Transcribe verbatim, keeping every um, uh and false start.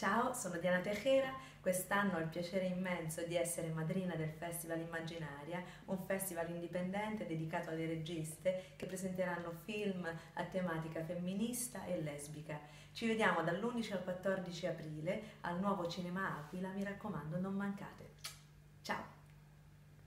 Ciao, sono Diana Tejera, quest'anno ho il piacere immenso di essere madrina del Festival Immaginaria, un festival indipendente dedicato alle registe che presenteranno film a tematica femminista e lesbica. Ci vediamo dall'undici al quattordici aprile al nuovo Cinema Aquila, mi raccomando non mancate. Ciao!